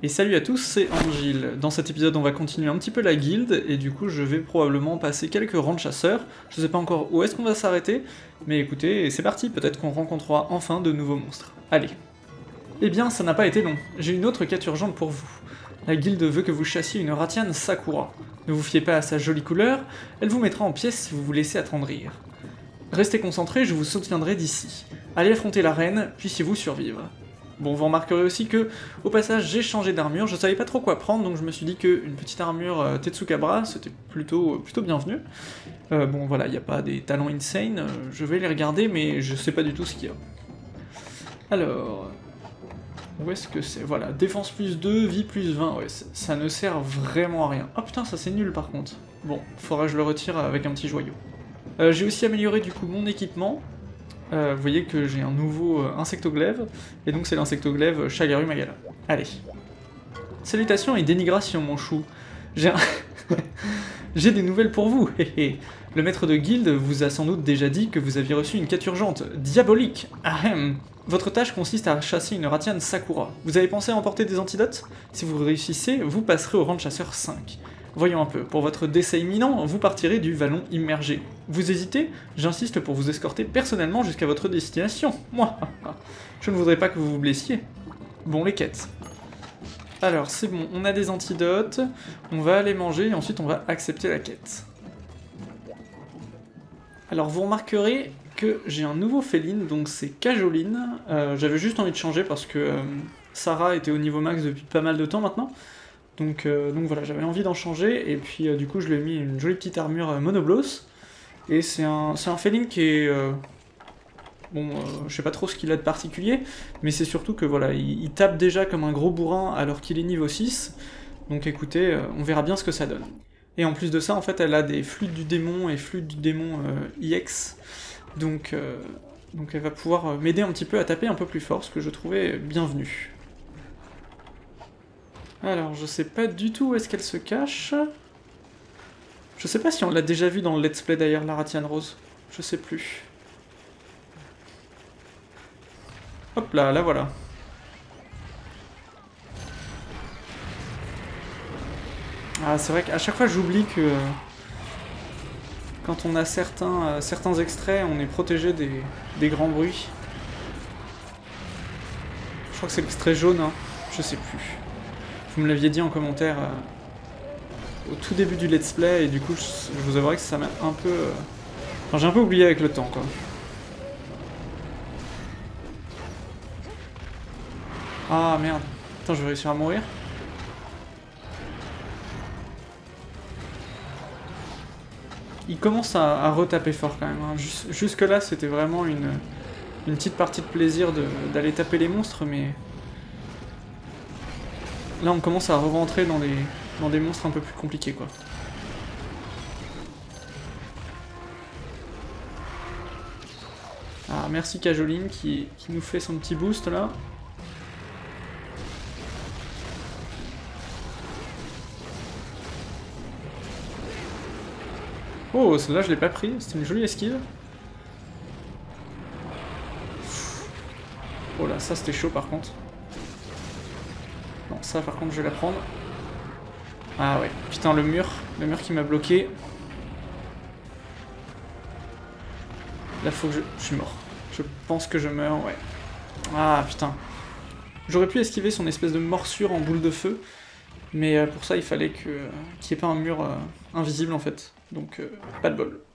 Et salut à tous, c'est Angil. Dans cet épisode, on va continuer un petit peu la guilde, et du coup, je vais probablement passer quelques rangs de chasseurs. Je sais pas encore où est-ce qu'on va s'arrêter, mais écoutez, c'est parti, peut-être qu'on rencontrera enfin de nouveaux monstres. Allez. Eh bien, ça n'a pas été long. J'ai une autre quête urgente pour vous. La guilde veut que vous chassiez une Ratian Sakura. Ne vous fiez pas à sa jolie couleur, elle vous mettra en pièces si vous vous laissez attendrir. Restez concentrés, je vous soutiendrai d'ici. Allez affronter la reine, puissiez-vous survivre. Bon, vous remarquerez aussi que, au passage, j'ai changé d'armure, je savais pas trop quoi prendre, donc je me suis dit qu'une petite armure Tetsukabra, c'était plutôt bienvenu. Bon, voilà, il n'y a pas des talents insane, je vais les regarder, mais je sais pas du tout ce qu'il y a. Alors... Où est-ce que c'est? Voilà, défense plus 2, vie plus 20, ouais, ça ne sert vraiment à rien. Oh putain, ça c'est nul par contre. Bon, faudra que je le retire avec un petit joyau. J'ai aussi amélioré du coup mon équipement. Vous voyez que j'ai un nouveau insectoglaive, et donc c'est l'insectoglaive Shagaru Magala. Allez. Salutations et dénigration, mon chou. J'ai un... J'ai des nouvelles pour vous, hé. Le maître de guilde vous a sans doute déjà dit que vous aviez reçu une quête urgente, diabolique. Ahem. Votre tâche consiste à chasser une Ratian Sakura. Vous avez pensé à emporter des antidotes? Si vous réussissez, vous passerez au rang de chasseur 5. Voyons un peu, pour votre décès imminent, vous partirez du vallon immergé. Vous hésitez? J'insiste pour vous escorter personnellement jusqu'à votre destination. Moi, je ne voudrais pas que vous vous blessiez. Bon, les quêtes. Alors, c'est bon, on a des antidotes, on va aller manger et ensuite on va accepter la quête. Alors, vous remarquerez que j'ai un nouveau féline, donc c'est Cajoline. J'avais juste envie de changer parce que Sarah était au niveau max depuis pas mal de temps maintenant. Donc voilà, j'avais envie d'en changer, et puis du coup je lui ai mis une jolie petite armure monobloss. Et c'est un féline qui est... bon, je sais pas trop ce qu'il a de particulier, mais c'est surtout que voilà, il tape déjà comme un gros bourrin alors qu'il est niveau 6. Donc écoutez, on verra bien ce que ça donne. Et en plus de ça, en fait, elle a des flûtes du démon et flûtes du démon IX. Donc elle va pouvoir m'aider un petit peu à taper un peu plus fort, ce que je trouvais bienvenu. Alors, je sais pas du tout où est-ce qu'elle se cache. Je sais pas si on l'a déjà vu dans le let's play d'ailleurs, la Ratian Rose. Je sais plus. Hop là, la voilà. Ah, c'est vrai qu'à chaque fois j'oublie que... quand on a certains extraits, on est protégé des grands bruits. Je crois que c'est l'extrait jaune, hein. Je sais plus. Vous me l'aviez dit en commentaire au tout début du let's play, et du coup je vous avouerai que ça m'a un peu... Enfin, j'ai un peu oublié avec le temps, quoi. Ah merde. Attends, je vais réussir à mourir. Il commence à retaper fort quand même, hein. Jusque là c'était vraiment une petite partie de plaisir d'aller taper les monstres, mais... Là on commence à re-rentrer dans des monstres un peu plus compliqués, quoi. Ah, merci Cajoline qui nous fait son petit boost là. Oh, celle-là je l'ai pas pris, c'était une jolie esquive. Oh là, ça c'était chaud par contre. Non, ça par contre je vais la prendre. Ah ouais, putain le mur qui m'a bloqué. Là faut que je suis mort. Je pense que je meurs, ouais. Ah putain. J'aurais pu esquiver son espèce de morsure en boule de feu, mais pour ça il fallait qu'il n'y ait pas un mur invisible en fait. Donc pas de bol.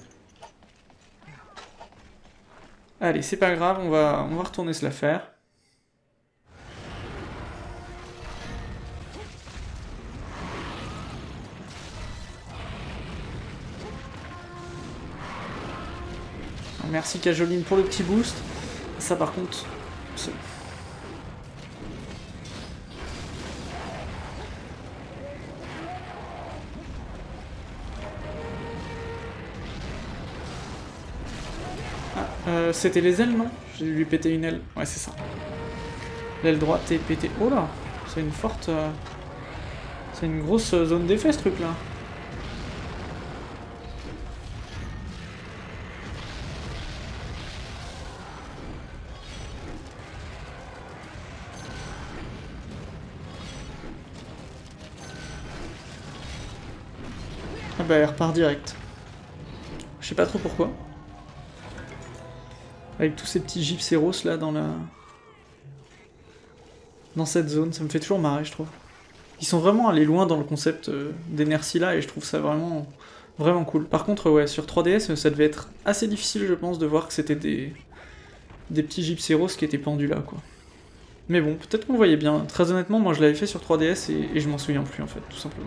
Allez, c'est pas grave, on va retourner se la faire. Merci Cajoline pour le petit boost. Ça par contre... c'était les ailes, non? J'ai dû lui péter une aile. Ouais, c'est ça. L'aile droite est pétée. Oh là! C'est une forte... c'est une grosse zone d'effet, ce truc-là. Ah bah elle repart direct. Je sais pas trop pourquoi. Avec tous ces petits gypséros là dans cette zone, ça me fait toujours marrer je trouve. Ils sont vraiment allés loin dans le concept des Nerscylla et je trouve ça vraiment cool. Par contre ouais, sur 3DS ça devait être assez difficile je pense de voir que c'était des petits gypséros qui étaient pendus là quoi. Mais bon, peut-être qu'on le voyait bien. Très honnêtement, moi je l'avais fait sur 3DS et je m'en souviens plus en fait, tout simplement.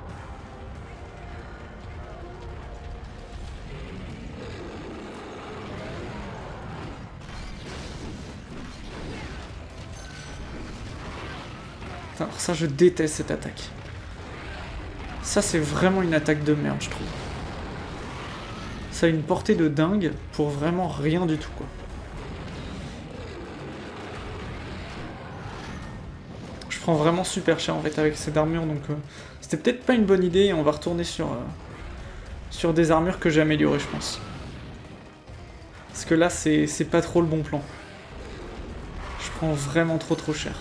Alors ça, je déteste cette attaque. Ça, c'est vraiment une attaque de merde, je trouve. Ça a une portée de dingue pour vraiment rien du tout, quoi. Je prends vraiment super cher, en fait, avec cette armure, donc c'était peut-être pas une bonne idée, et on va retourner sur des armures que j'ai améliorées, je pense. Parce que là, c'est pas trop le bon plan. Je prends vraiment trop cher.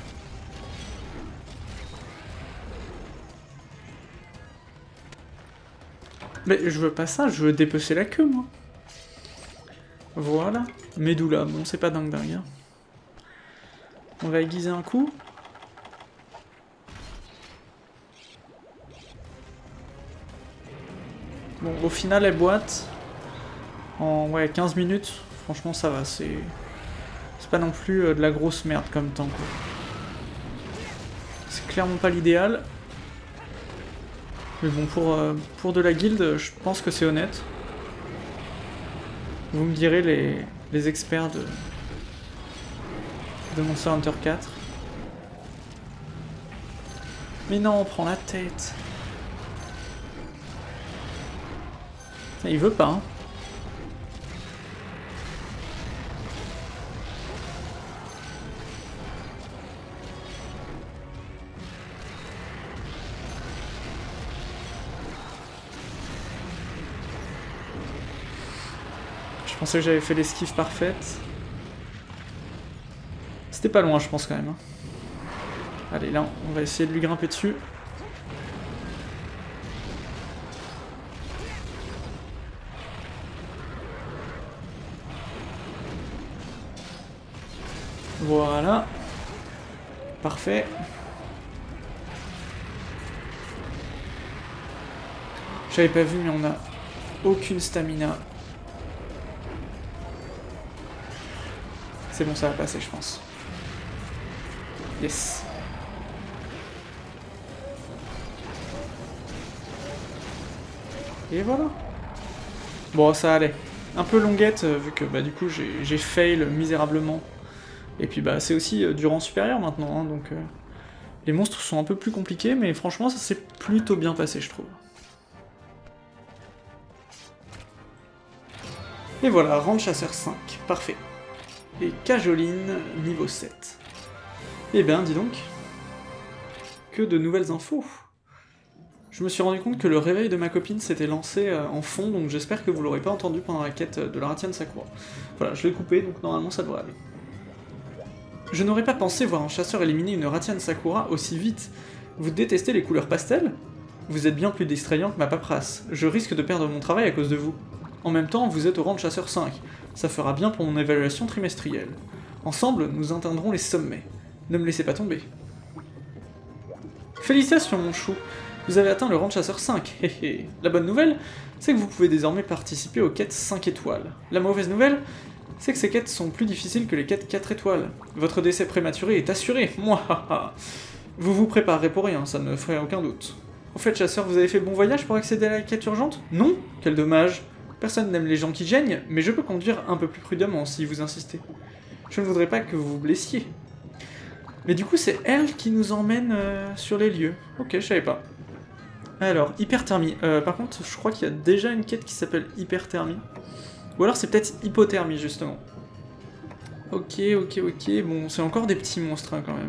Mais je veux pas ça, je veux dépecer la queue, moi. Voilà. Medoula, bon, c'est pas dingue. Hein. On va aiguiser un coup. Bon, au final, elle boite. En ouais, 15 minutes. Franchement, ça va, c'est pas non plus de la grosse merde comme temps, quoi. C'est clairement pas l'idéal. Mais bon, pour de la guilde, je pense que c'est honnête. Vous me direz les experts de Monster Hunter 4. Mais non, on prend la tête. Il veut pas, hein. Je pensais que j'avais fait l'esquive parfaite. C'était pas loin, je pense, quand même. Allez, là, on va essayer de lui grimper dessus. Voilà. Parfait. J'avais pas vu, mais on a aucune stamina. C'est bon, ça va passer, je pense. Yes. Et voilà. Bon, ça allait. Un peu longuette, vu que bah, du coup j'ai fail misérablement. Et puis bah c'est aussi du rang supérieur maintenant, hein, donc les monstres sont un peu plus compliqués, mais franchement ça s'est plutôt bien passé, je trouve. Et voilà, rang de chasseur 5, parfait. Et Cajoline, niveau 7. Eh ben, dis donc, que de nouvelles infos. Je me suis rendu compte que le réveil de ma copine s'était lancé en fond, donc j'espère que vous l'aurez pas entendu pendant la quête de la Ratian Sakura. Voilà, je l'ai coupé, donc normalement ça devrait aller. Je n'aurais pas pensé voir un chasseur éliminer une Ratian Sakura aussi vite. Vous détestez les couleurs pastel? Vous êtes bien plus distrayant que ma paperasse. Je risque de perdre mon travail à cause de vous. En même temps, vous êtes au rang de chasseur 5. Ça fera bien pour mon évaluation trimestrielle. Ensemble, nous atteindrons les sommets. Ne me laissez pas tomber. Félicitations, mon chou. Vous avez atteint le rang de chasseur 5. La bonne nouvelle, c'est que vous pouvez désormais participer aux quêtes 5 étoiles. La mauvaise nouvelle, c'est que ces quêtes sont plus difficiles que les quêtes 4 étoiles. Votre décès prématuré est assuré. Mouah. Vous vous préparerez pour rien, ça ne ferait aucun doute. Au fait, chasseur, vous avez fait bon voyage pour accéder à la quête urgente? Non? Quel dommage. Personne n'aime les gens qui gênent, mais je peux conduire un peu plus prudemment si vous insistez. Je ne voudrais pas que vous vous blessiez. Mais du coup, c'est elle qui nous emmène sur les lieux. Ok, je savais pas. Alors, hyperthermie. Par contre, je crois qu'il y a déjà une quête qui s'appelle hyperthermie. Ou alors c'est peut-être hypothermie, justement. Ok. Bon, c'est encore des petits monstres, hein, quand même.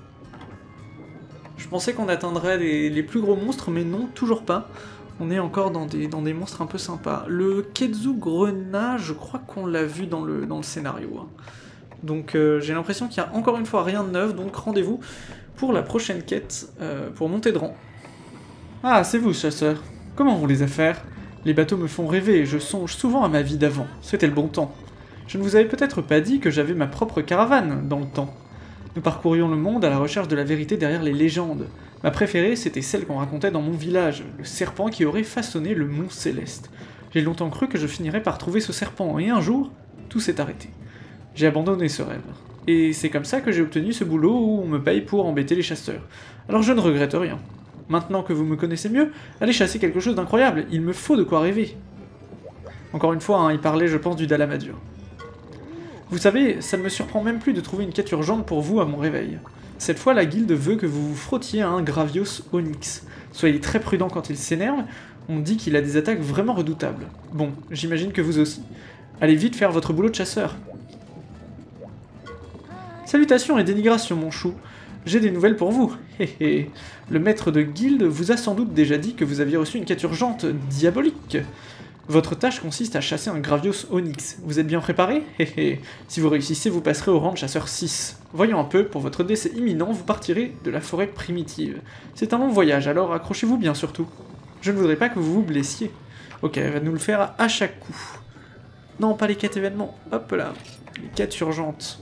Je pensais qu'on atteindrait les plus gros monstres, mais non, toujours pas. On est encore dans des monstres un peu sympas. Le Ketsu Grenat, je crois qu'on l'a vu dans le scénario. Hein. Donc j'ai l'impression qu'il y a encore une fois rien de neuf, donc rendez-vous pour la prochaine quête, pour monter de rang. Ah, c'est vous, chasseur. Comment vont les affaires? Les bateaux me font rêver et je songe souvent à ma vie d'avant. C'était le bon temps. Je ne vous avais peut-être pas dit que j'avais ma propre caravane dans le temps. Nous parcourions le monde à la recherche de la vérité derrière les légendes. Ma préférée, c'était celle qu'on racontait dans mon village, le serpent qui aurait façonné le mont Céleste. J'ai longtemps cru que je finirais par trouver ce serpent, et un jour, tout s'est arrêté. J'ai abandonné ce rêve. Et c'est comme ça que j'ai obtenu ce boulot où on me paye pour embêter les chasseurs. Alors je ne regrette rien. Maintenant que vous me connaissez mieux, allez chasser quelque chose d'incroyable, il me faut de quoi rêver. Encore une fois, hein, il parlait, je pense, du Dalamadur. Vous savez, ça ne me surprend même plus de trouver une quête urgente pour vous à mon réveil. Cette fois, la guilde veut que vous vous frottiez à un Gravios Onyx. Soyez très prudent quand il s'énerve, on dit qu'il a des attaques vraiment redoutables. Bon, j'imagine que vous aussi. Allez vite faire votre boulot de chasseur. Salutations et dénigrations, mon chou. J'ai des nouvelles pour vous. Hé. Le maître de guilde vous a sans doute déjà dit que vous aviez reçu une quête urgente diabolique. Votre tâche consiste à chasser un Gravios Onyx. Vous êtes bien préparé? Hé. Si vous réussissez, vous passerez au rang de chasseur 6. Voyons un peu, pour votre décès imminent, vous partirez de la forêt primitive. C'est un long voyage, alors accrochez-vous bien surtout. Je ne voudrais pas que vous vous blessiez. Ok, elle va nous le faire à chaque coup. Non, pas les quêtes événements. Hop là. Les quêtes urgentes.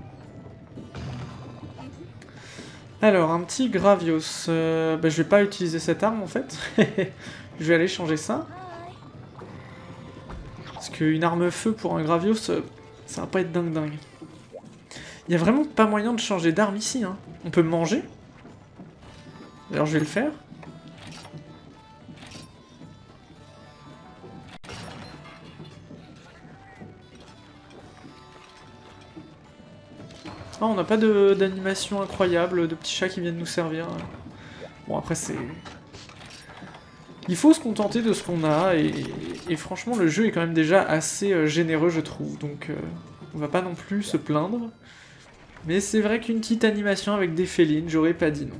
Alors, un petit Gravios. Je vais pas utiliser cette arme en fait. Je vais aller changer ça. Parce qu'une arme feu pour un Gravios, ça va pas être dingue. Il y a vraiment pas moyen de changer d'arme ici. Hein. On peut manger. D'ailleurs, je vais le faire. Ah, on n'a pas d'animation incroyable, de petits chats qui viennent nous servir. Bon, après, c'est... Il faut se contenter de ce qu'on a, et franchement, le jeu est quand même déjà assez généreux, je trouve. Donc, on va pas non plus se plaindre. Mais c'est vrai qu'une petite animation avec des félines, j'aurais pas dit non.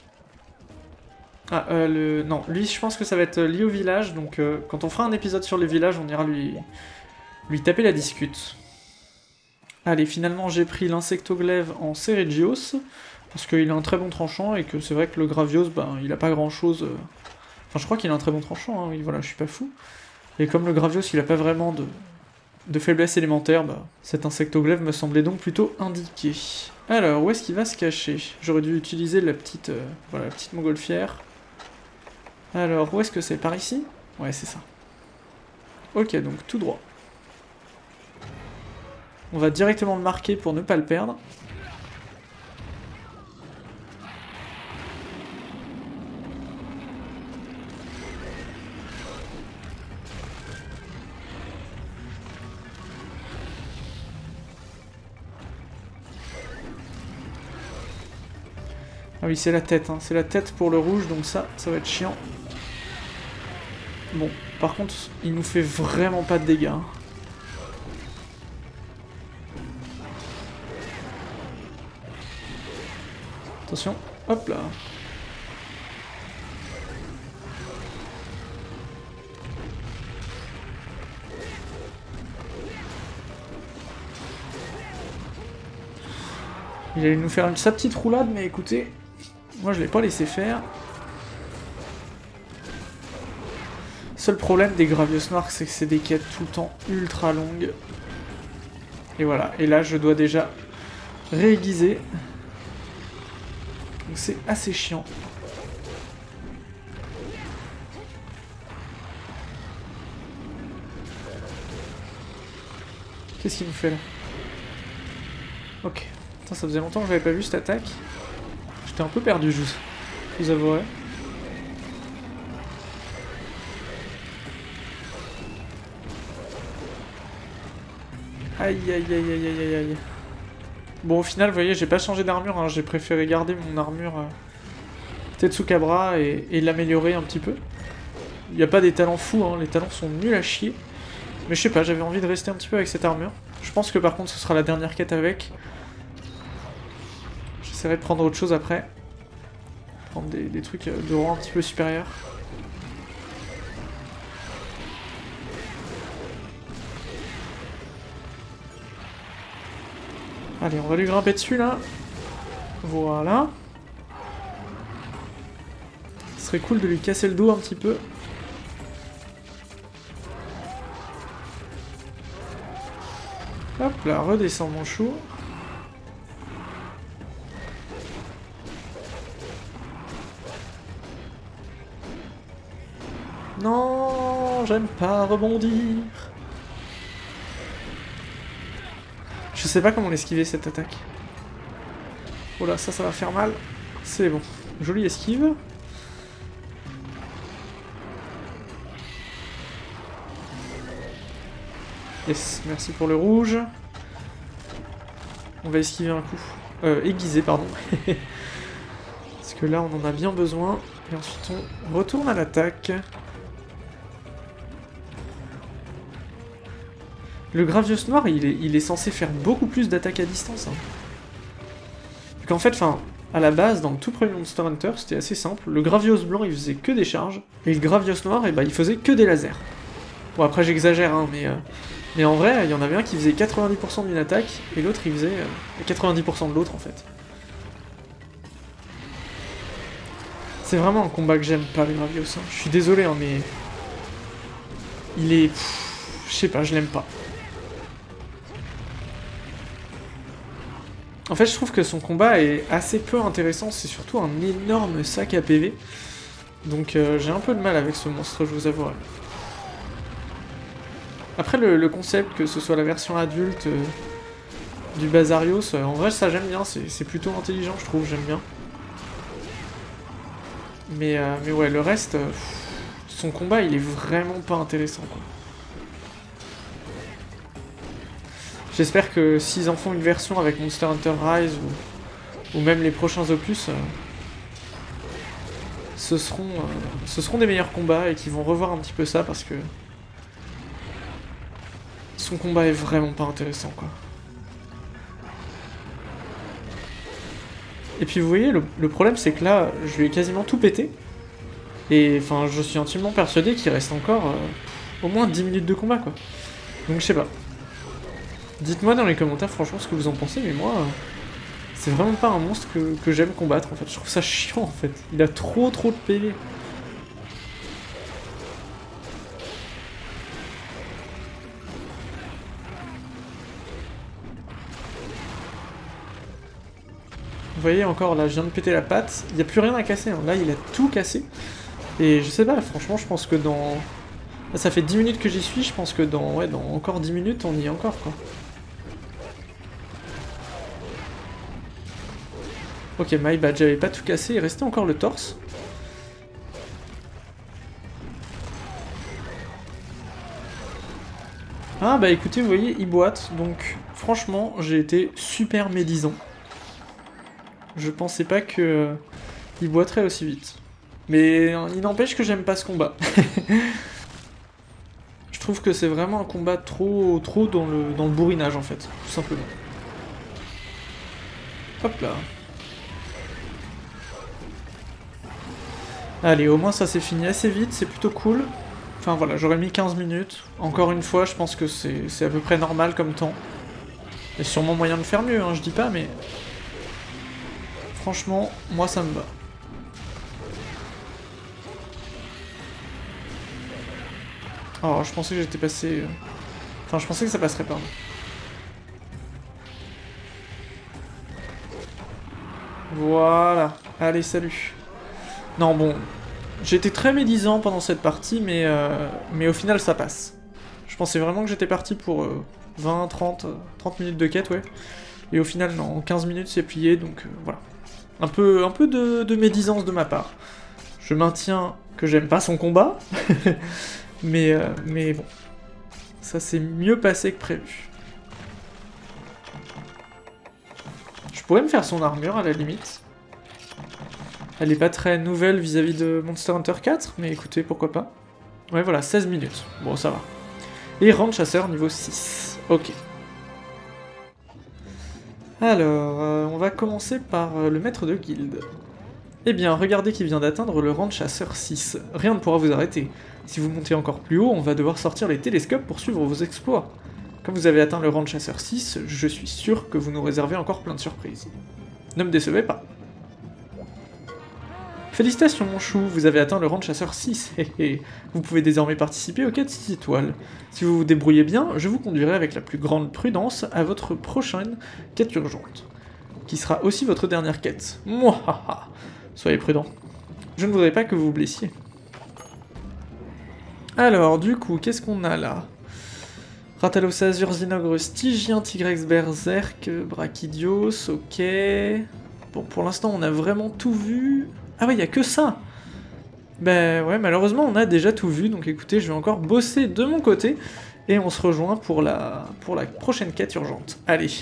Ah, non, lui, je pense que ça va être lié au village, donc quand on fera un épisode sur les villages, on ira lui taper la discute. Allez, finalement j'ai pris l'insectoglaive en Ceregios, parce qu'il a un très bon tranchant, et que c'est vrai que le Gravios, ben, il a pas grand chose... Enfin, je crois qu'il a un très bon tranchant, hein, oui, voilà, je suis pas fou. Et comme le Gravios, il a pas vraiment de faiblesse élémentaire, bah, cet insectoglaive me semblait donc plutôt indiqué. Alors, où est-ce qu'il va se cacher? J'aurais dû utiliser la petite, voilà, la petite montgolfière. Alors, où est-ce que c'est? Par ici? Ouais, c'est ça. Ok, donc tout droit. On va directement le marquer pour ne pas le perdre. Ah oui, c'est la tête, hein. C'est la tête pour le rouge, donc ça va être chiant. Bon, par contre, il nous fait vraiment pas de dégâts. Hein. Attention, hop là. Il allait nous faire sa petite roulade, mais écoutez, moi je l'ai pas laissé faire. Seul problème des Gravios noirs, c'est que c'est des quêtes tout le temps ultra longues. Et voilà, et là je dois déjà réaiguiser. Donc c'est assez chiant. Qu'est-ce qu'il nous fait là? Ok. Putain, ça faisait longtemps que j'avais pas vu cette attaque. J'étais un peu perdu, je vous avouerai. Aïe aïe aïe aïe aïe aïe. Bon, au final, vous voyez, j'ai pas changé d'armure, hein, j'ai préféré garder mon armure Tetsukabra et l'améliorer un petit peu. Il n'y a pas des talents fous, hein, les talents sont nuls à chier. Mais je sais pas, j'avais envie de rester un petit peu avec cette armure. Je pense que par contre, ce sera la dernière quête avec. J'essaierai de prendre autre chose après. Prendre des trucs de rang un petit peu supérieur. Allez, on va lui grimper dessus, là. Voilà. Ce serait cool de lui casser le dos un petit peu. Hop là, redescends mon chou. Non, j'aime pas rebondir. Je sais pas comment l'esquiver cette attaque. Oh là, ça va faire mal. C'est bon. Jolie esquive. Yes, merci pour le rouge. On va esquiver un coup. Aiguiser, pardon. Parce que là, on en a bien besoin. Et ensuite, on retourne à l'attaque. Le Gravios noir, il est censé faire beaucoup plus d'attaques à distance. Hein. Donc en fait, à la base, dans le tout premier Monster Hunter, c'était assez simple. Le Gravios blanc, il faisait que des charges. Et le Gravios noir, il faisait que des lasers. Bon, après, j'exagère, hein, mais en vrai, il y en avait un qui faisait 90% d'une attaque, et l'autre, il faisait 90% de l'autre, en fait. C'est vraiment un combat que j'aime pas, le Gravios. Hein. Je suis désolé, hein, mais... Il est... Je sais pas, je l'aime pas. En fait, je trouve que son combat est assez peu intéressant, c'est surtout un énorme sac à PV. Donc j'ai un peu de mal avec ce monstre, je vous avouerai. Après, le concept, que ce soit la version adulte du Bazarios, en vrai, ça j'aime bien, c'est plutôt intelligent, je trouve, j'aime bien. Mais ouais, le reste, son combat, il est vraiment pas intéressant, quoi. J'espère que s'ils en font une version avec Monster Hunter Rise ou même les prochains opus, ce seront des meilleurs combats et qu'ils vont revoir un petit peu ça parce que son combat est vraiment pas intéressant, quoi. Et puis vous voyez, le problème c'est que là, je lui ai quasiment tout pété. Et enfin, je suis intimement persuadé qu'il reste encore au moins 10 minutes de combat, quoi. Donc je sais pas. Dites-moi dans les commentaires franchement ce que vous en pensez, mais moi, c'est vraiment pas un monstre que j'aime combattre en fait. Je trouve ça chiant en fait. Il a trop de PV. Vous voyez encore là, je viens de péter la patte. Il n'y a plus rien à casser. Hein. Là, il a tout cassé. Et je sais pas, franchement, je pense que dans... Là, ça fait 10 minutes que j'y suis, je pense que dans encore 10 minutes, on y est encore, quoi. Ok, my bad, j'avais pas tout cassé, il restait encore le torse. Ah bah écoutez, vous voyez, il boite, donc franchement, j'ai été super médisant. Je pensais pas que il boiterait aussi vite. Mais il n'empêche que j'aime pas ce combat. Je trouve que c'est vraiment un combat trop dans le bourrinage en fait, tout simplement. Hop là. Allez, au moins ça s'est fini assez vite, c'est plutôt cool. Enfin voilà, j'aurais mis 15 minutes. Encore une fois, je pense que c'est à peu près normal comme temps. Il y a sûrement moyen de faire mieux, hein, je dis pas, mais... Franchement, moi ça me va. Oh, je pensais que j'étais passé... Enfin, je pensais que ça passerait par là. Voilà. Allez, salut. Non, bon... J'ai été très médisant pendant cette partie, mais au final, ça passe. Je pensais vraiment que j'étais parti pour 20, 30 minutes de quête, ouais. Et au final, non, en 15 minutes, c'est plié, donc voilà. Un peu de médisance de ma part. Je maintiens que j'aime pas son combat, mais bon. Ça s'est mieux passé que prévu. Je pourrais me faire son armure, à la limite. Elle est pas très nouvelle vis-à-vis de Monster Hunter 4, mais écoutez, pourquoi pas. Ouais, voilà, 16 minutes. Bon, ça va. Et rang de chasseur niveau 6. Ok. Alors, on va commencer par le maître de guilde. Eh bien, regardez qui vient d'atteindre le rang de chasseur 6. Rien ne pourra vous arrêter. Si vous montez encore plus haut, on va devoir sortir les télescopes pour suivre vos exploits. Quand vous avez atteint le rang de chasseur 6, je suis sûr que vous nous réservez encore plein de surprises. Ne me décevez pas. Félicitations mon chou, vous avez atteint le rang de chasseur 6, Vous pouvez désormais participer aux quêtes 6 étoiles. Si vous vous débrouillez bien, je vous conduirai avec la plus grande prudence à votre prochaine quête urgente, qui sera aussi votre dernière quête. Mouahaha. Soyez prudent. Je ne voudrais pas que vous vous blessiez. Alors, du coup, qu'est-ce qu'on a là? Ratalosazur, Zinogre, Stygien, Tigrex, Berserk, Brachydios, ok... Bon, pour l'instant, on a vraiment tout vu... Ah ouais, il y a que ça. Ben ouais, malheureusement, on a déjà tout vu, donc écoutez, je vais encore bosser de mon côté, et on se rejoint pour la prochaine quête urgente. Allez.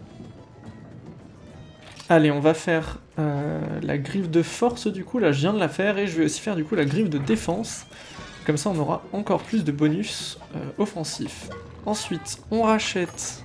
Allez, on va faire la griffe de force, du coup, là, je viens de la faire, et je vais aussi faire, du coup, la griffe de défense. Comme ça, on aura encore plus de bonus offensifs. Ensuite, on rachète...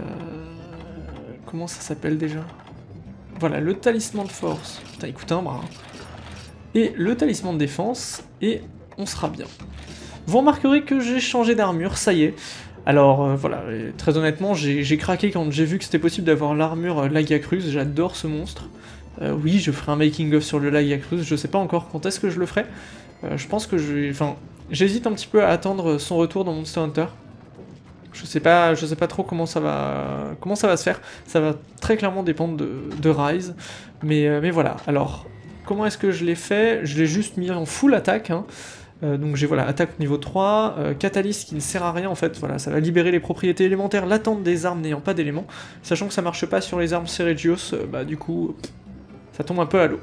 comment ça s'appelle déjà? Voilà, le talisman de force. Putain, il coûte un bras. Et le talisman de défense, et on sera bien. Vous remarquerez que j'ai changé d'armure, ça y est. Alors voilà, très honnêtement, j'ai craqué quand j'ai vu que c'était possible d'avoir l'armure Lagiacruz, j'adore ce monstre. Oui, je ferai un making of sur le Lagiacruz, je sais pas encore quand est-ce que je le ferai. Je pense que je vais... Enfin, j'hésite un petit peu à attendre son retour dans Monster Hunter. Je sais pas trop comment ça va se faire. Ça va très clairement dépendre de Rise. Mais voilà, alors... Comment est-ce que je l'ai fait? Je l'ai juste mis en full attaque, hein. Donc j'ai voilà, attaque niveau 3, catalyse qui ne sert à rien en fait, voilà, ça va libérer les propriétés élémentaires latentes des armes n'ayant pas d'éléments, sachant que ça marche pas sur les armes Seregios, bah du coup, ça tombe un peu à l'eau.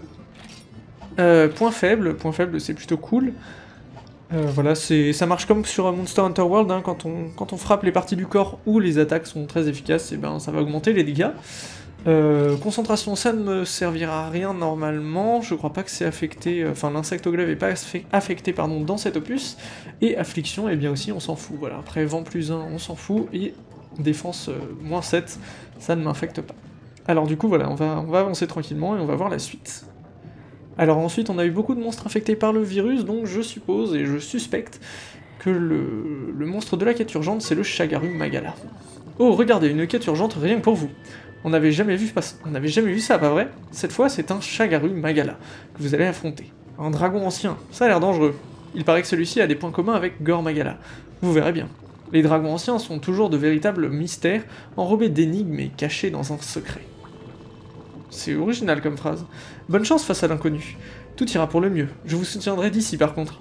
Point faible c'est plutôt cool. Voilà, ça marche comme sur Monster Hunter World, hein, quand on frappe les parties du corps où les attaques sont très efficaces, et ben ça va augmenter les dégâts. Concentration, ça ne me servira à rien normalement, je crois pas que c'est affecté, enfin l'insectoglaive est pas affecté pardon, dans cet opus, et affliction, et eh bien aussi on s'en fout, voilà, après vent plus 1 on s'en fout, et défense moins 7, ça ne m'infecte pas. Alors du coup voilà, on va avancer tranquillement et on va voir la suite. Alors ensuite on a eu beaucoup de monstres infectés par le virus, donc je suppose et je suspecte que le monstre de la quête urgente c'est le Shagaru Magala. Oh regardez, une quête urgente rien que pour vous. On n'avait jamais vu ça, pas vrai? Cette fois, c'est un Shagaru Magala que vous allez affronter. Un dragon ancien, ça a l'air dangereux. Il paraît que celui-ci a des points communs avec Gore Magala. Vous verrez bien. Les dragons anciens sont toujours de véritables mystères, enrobés d'énigmes et cachés dans un secret. C'est original comme phrase. Bonne chance face à l'inconnu. Tout ira pour le mieux. Je vous soutiendrai d'ici, par contre.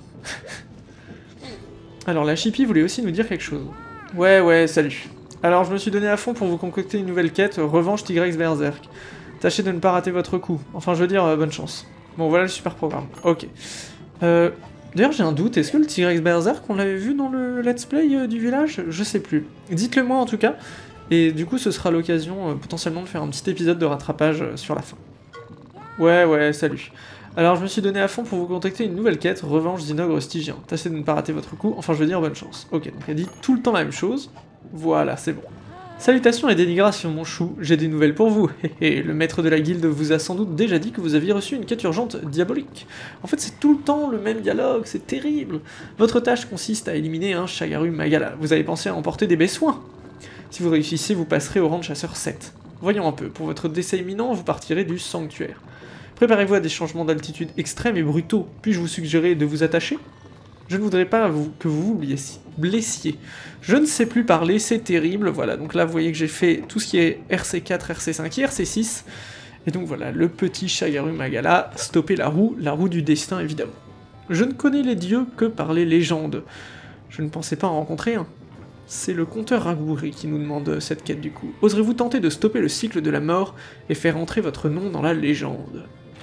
Alors, la Chippy voulait aussi nous dire quelque chose. Ouais, salut. Alors je me suis donné à fond pour vous concocter une nouvelle quête, Revanche Tigrex Berserk. Tâchez de ne pas rater votre coup. Enfin je veux dire, bonne chance. Bon voilà le super programme. Ok. D'ailleurs j'ai un doute, est-ce que le Tigrex Berserk on l'avait vu dans le let's play du village? Je sais plus. Dites-le moi en tout cas. Et du coup ce sera l'occasion potentiellement de faire un petit épisode de rattrapage sur la fin. Ouais, salut. Alors je me suis donné à fond pour vous contacter une nouvelle quête, Revanche Zinogre Stygien. Tâchez de ne pas rater votre coup, enfin je veux dire bonne chance. Ok, donc elle dit tout le temps la même chose. Voilà, c'est bon. Salutations et dénigrations, mon chou, j'ai des nouvelles pour vous. Le maître de la guilde vous a sans doute déjà dit que vous aviez reçu une quête urgente diabolique. En fait, c'est tout le temps le même dialogue, c'est terrible. Votre tâche consiste à éliminer un Shagaru Magala. Vous avez pensé à emporter des besoins. Si vous réussissez, vous passerez au rang de chasseur 7. Voyons un peu, pour votre décès imminent, vous partirez du sanctuaire. Préparez-vous à des changements d'altitude extrêmes et brutaux. Puis-je vous suggérer de vous attacher ? Je ne voudrais pas que vous vous blessiez. Je ne sais plus parler, c'est terrible. Voilà, donc là, vous voyez que j'ai fait tout ce qui est RC4, RC5 et RC6. Et donc voilà, le petit Shagaru Magala, stopper la roue du destin, évidemment. Je ne connais les dieux que par les légendes. Je ne pensais pas en rencontrer un. C'est le conteur Ragouri qui nous demande cette quête du coup. Oserez-vous tenter de stopper le cycle de la mort et faire entrer votre nom dans la légende ?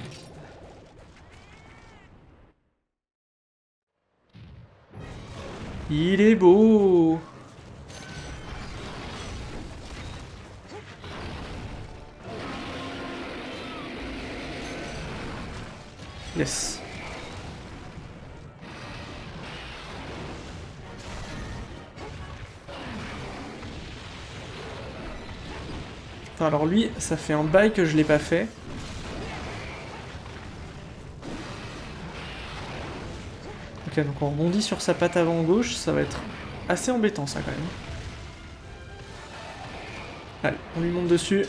Il est beau. Yes. Enfin, alors lui, ça fait un bail que je l'ai pas fait. Ok, donc on rebondit sur sa patte avant gauche, ça va être assez embêtant ça quand même. Allez, on lui monte dessus.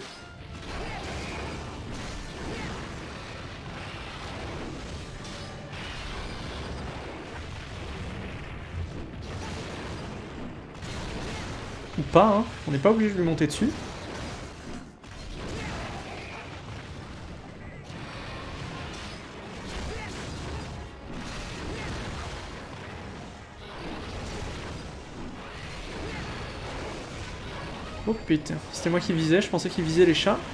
pas, hein. On n'est pas obligé de lui monter dessus. Oh putain, c'était moi qui visais, je pensais qu'il visait les chats.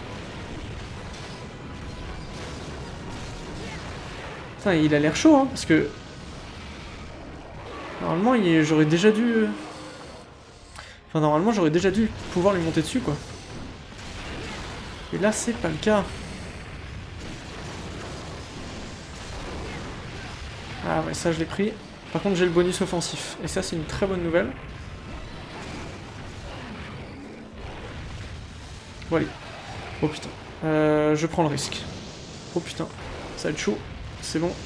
Putain, il a l'air chaud, hein, parce que... Normalement, j'aurais déjà dû... Enfin, normalement, j'aurais déjà dû pouvoir lui monter dessus, quoi. Et là, c'est pas le cas. Ah ouais, ça, je l'ai pris. Par contre, j'ai le bonus offensif. Et ça, c'est une très bonne nouvelle. Bon, allez. Oh putain. Je prends le risque. Oh putain. Ça va être chaud. C'est bon.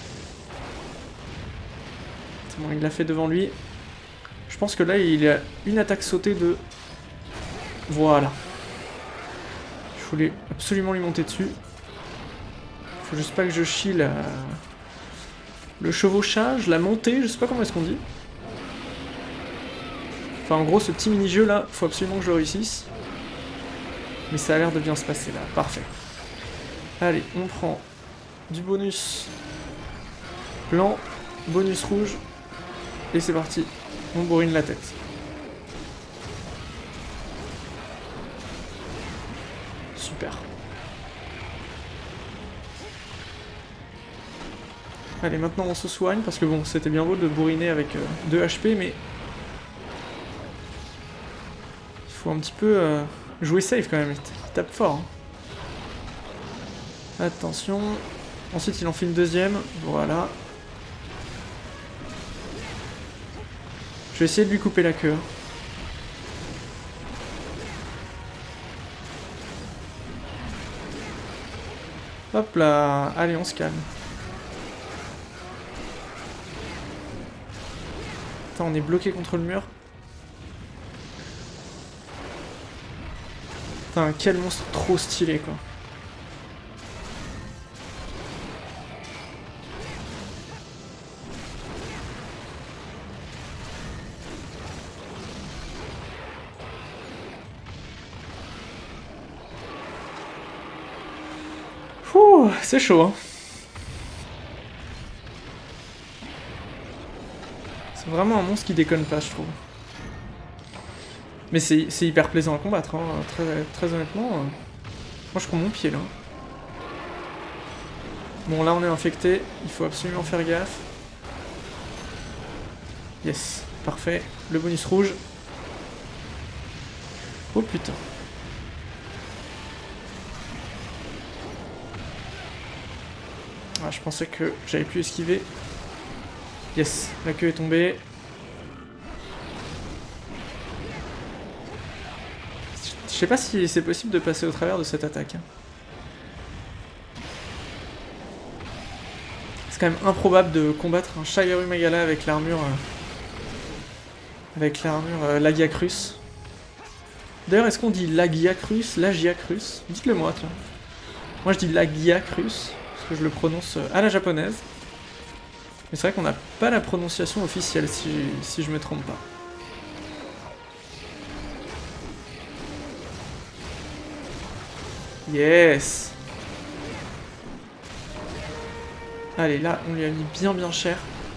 C'est bon, il l'a fait devant lui. Je pense que là, il a une attaque sautée de... Voilà. Je voulais absolument lui monter dessus. Faut juste pas que je chie le chevauchage, la montée, je sais pas comment est-ce qu'on dit. Enfin, en gros, ce petit mini-jeu là, faut absolument que je le réussisse. Mais ça a l'air de bien se passer là, parfait. Allez, on prend du bonus blanc, bonus rouge, et c'est parti, on bourrine la tête. Super. Allez, maintenant on se soigne, parce que bon, c'était bien beau de bourriner avec 2 HP, mais... Il faut un petit peu jouer safe quand même, il tape fort. Hein. Attention. Ensuite il en fait une deuxième, voilà. Je vais essayer de lui couper la queue. Hop là, allez on se calme. Attends, on est bloqué contre le mur. Putain, quel monstre trop stylé quoi. Ouh, c'est chaud hein. C'est vraiment un monstre qui déconne pas je trouve. Mais c'est hyper plaisant à combattre, hein. Très honnêtement. Moi je prends mon pied là. Bon là on est infecté, il faut absolument faire gaffe. Yes, parfait. Le bonus rouge. Oh putain. Ah, je pensais que j'avais pu esquiver. Yes, la queue est tombée. Je sais pas si c'est possible de passer au travers de cette attaque. C'est quand même improbable de combattre un Shagaru Magala avec l'armure... Lagiacrus. D'ailleurs, est-ce qu'on dit Lagiacrus, Lagiacrus? Dites-le moi, tiens. Moi je dis Lagiacrus, parce que je le prononce à la japonaise. Mais c'est vrai qu'on n'a pas la prononciation officielle, si je me trompe pas. Yes! Allez, là, on lui a mis bien cher.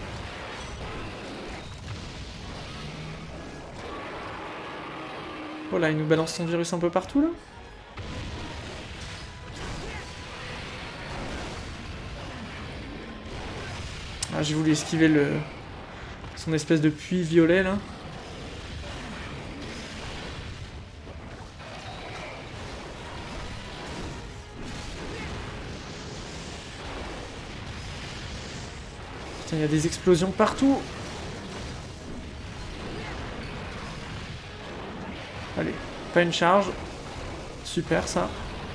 Oh là, il nous balance son virus un peu partout, là. Ah, j'ai voulu esquiver son espèce de puits violet, là. Putain, il y a des explosions partout. Allez, pas une charge. Super, ça.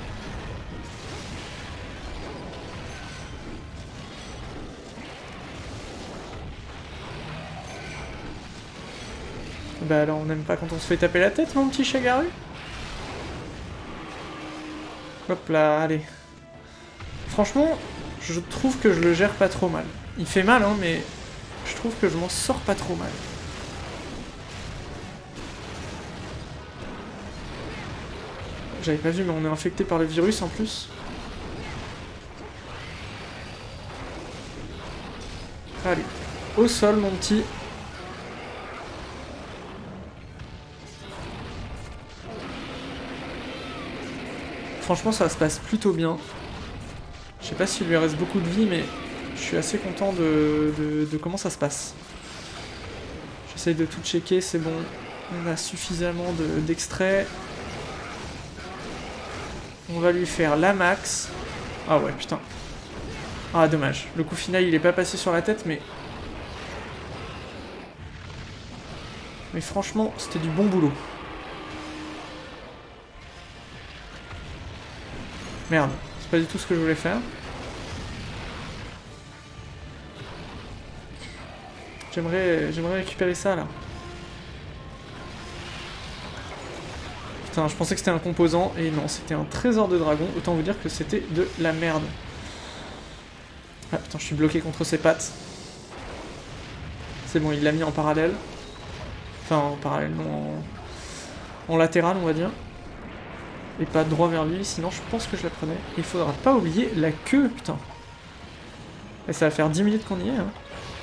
Bah alors on n'aime pas quand on se fait taper la tête, mon petit Shagaru. Hop là, allez. Franchement, je trouve que je le gère pas trop mal. Il fait mal, hein, mais je trouve que je m'en sors pas trop mal. J'avais pas vu, mais on est infecté par le virus en plus. Allez, au sol mon petit. Franchement ça se passe plutôt bien. Je sais pas s'il lui reste beaucoup de vie, mais je suis assez content de comment ça se passe. J'essaye de tout checker, c'est bon. On a suffisamment d'extraits. On va lui faire la max. Ah ouais, putain. Ah, dommage. Le coup final, il est pas passé sur la tête, mais... Mais franchement, c'était du bon boulot. Merde, c'est pas du tout ce que je voulais faire. J'aimerais récupérer ça, là. Putain, je pensais que c'était un composant, et non, c'était un trésor de dragon. Autant vous dire que c'était de la merde. Ah putain, je suis bloqué contre ses pattes. C'est bon, il l'a mis en parallèle. Enfin, en parallèle, non, en latéral, on va dire. Et pas droit vers lui, sinon je pense que je la prenais. Il faudra pas oublier la queue, putain. Et ça va faire 10 minutes qu'on y est, hein.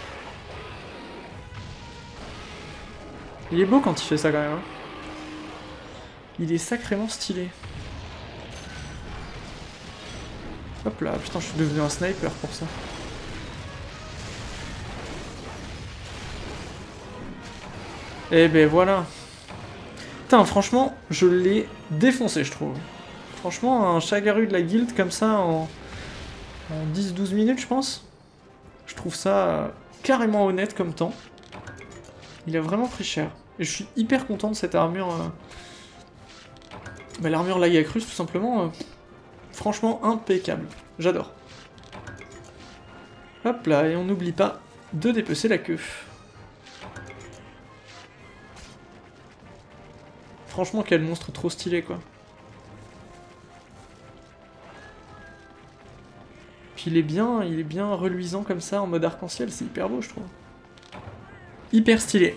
Il est beau quand il fait ça, quand même, hein. Il est sacrément stylé. Hop là, putain, je suis devenu un sniper pour ça. Et ben voilà. Putain, franchement, je l'ai défoncé, je trouve. Franchement, un Shagaru de la guilde comme ça en 10-12 minutes, je pense. Je trouve ça carrément honnête comme temps. Il a vraiment pris cher. Et je suis hyper content de cette armure. Bah, l'armure Lagacrus, tout simplement. Franchement, impeccable. J'adore. Hop là, et on n'oublie pas de dépecer la queue. Franchement, quel monstre trop stylé, quoi. Puis il est bien reluisant comme ça, en mode arc-en-ciel, c'est hyper beau, je trouve. Hyper stylé.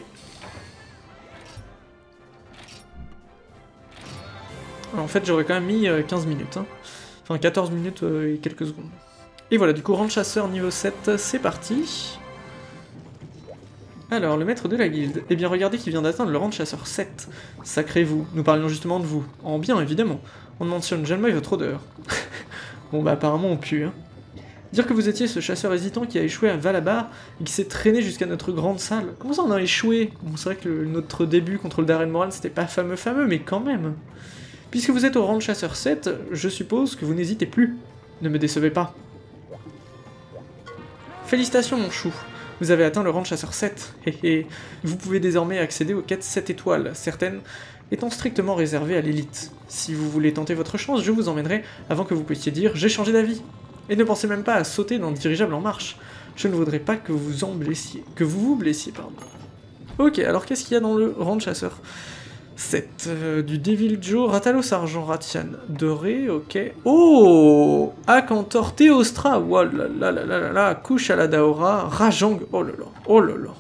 Alors, en fait, j'aurais quand même mis 15 minutes, hein. Enfin, 14 minutes et quelques secondes. Et voilà, du coup, rang de chasseur niveau 7, c'est parti. Alors, le maître de la guilde. Eh bien, regardez qui vient d'atteindre le rang de chasseur 7. Sacré vous, nous parlions justement de vous. En bien, évidemment. On ne mentionne jamais votre odeur. Bon, bah, apparemment, on pue, hein. Dire que vous étiez ce chasseur hésitant qui a échoué à Valabar et qui s'est traîné jusqu'à notre grande salle. Comment ça, on a échoué? Bon, c'est vrai que notre début contre le Darren Moran, c'était pas fameux, mais quand même. Puisque vous êtes au rang de chasseur 7, je suppose que vous n'hésitez plus. Ne me décevez pas. Félicitations, mon chou. Vous avez atteint le rang de chasseur 7. Hé. Vous pouvez désormais accéder aux quêtes 7 étoiles, certaines étant strictement réservées à l'élite. Si vous voulez tenter votre chance, je vous emmènerai avant que vous puissiez dire « j'ai changé d'avis ». Et ne pensez même pas à sauter dans le dirigeable en marche. Je ne voudrais pas que vous vous blessiez, pardon. Ok, alors qu'est-ce qu'il y a dans le rang de chasseur 7, du Devil Joe, Ratalos Argent, Ratian, Doré, ok. Oh, Akantor, Théostra, oh là là là là là, Couche à la Daora, Rajang, oh là là, oh là là.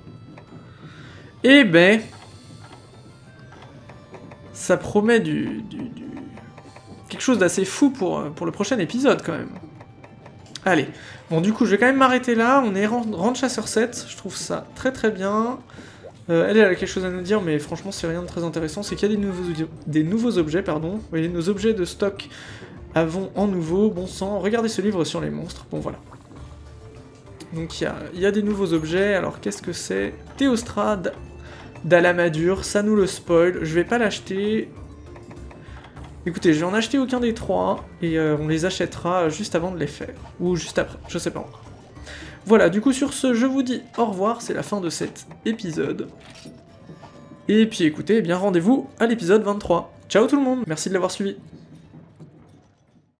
Eh ben, ça promet quelque chose d'assez fou pour le prochain épisode quand même. Allez, bon du coup je vais quand même m'arrêter là, on est rang de chasseur 7, je trouve ça très très bien. Elle a quelque chose à nous dire, mais franchement c'est rien de très intéressant, c'est qu'il y a des nouveaux objets, pardon. Vous voyez, nos objets de stock avons en nouveau, bon sang, regardez ce livre sur les monstres, bon voilà. Donc il y a des nouveaux objets, alors qu'est-ce que c'est? Théostrade d'Alamadure, ça nous le spoil, je vais pas l'acheter. Écoutez, je vais en acheter aucun des trois, et on les achètera juste avant de les faire, ou juste après, je sais pas encore. Voilà, du coup sur ce, je vous dis au revoir, c'est la fin de cet épisode. Et puis écoutez, eh bien rendez-vous à l'épisode 23. Ciao tout le monde, merci de l'avoir suivi.